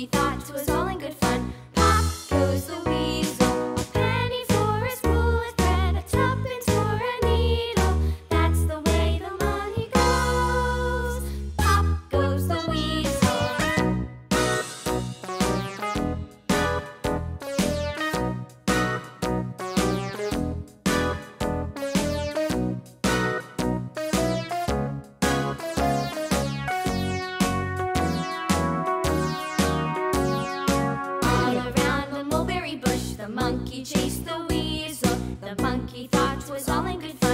monkey thought 'twas all in good fun. Pop goes the weasel, a penny for a spool of thread, a tuppence for a needle. That's the way the money goes. Pop goes the weasel. All around the mulberry bush, the monkey chased the weasel. The monkey thought 'twas all in good fun.